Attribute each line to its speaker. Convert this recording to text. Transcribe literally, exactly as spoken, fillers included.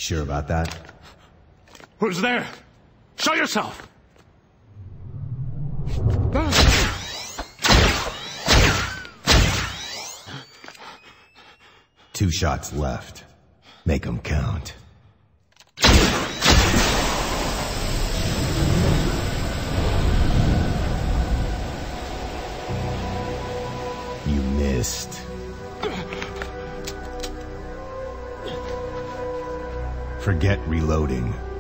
Speaker 1: sure about that?
Speaker 2: Who's there? Show yourself!
Speaker 1: Two shots left. Make them count. You missed. Forget reloading.